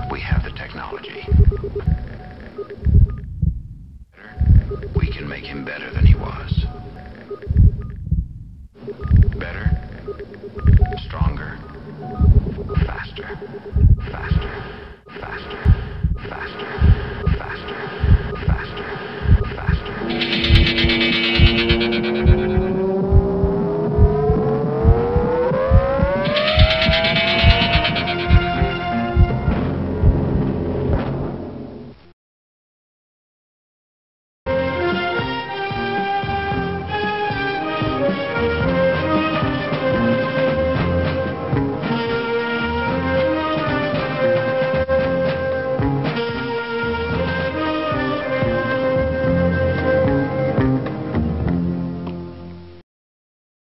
We have the technology. We can make him better than he was. Better, stronger, faster, faster, faster, faster, faster.